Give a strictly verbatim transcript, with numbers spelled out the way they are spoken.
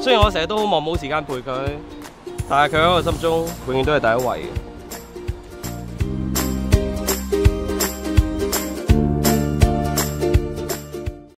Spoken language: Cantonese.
雖然我成日都好忙冇時間陪佢，但係佢喺我心中永遠都係第一位嘅。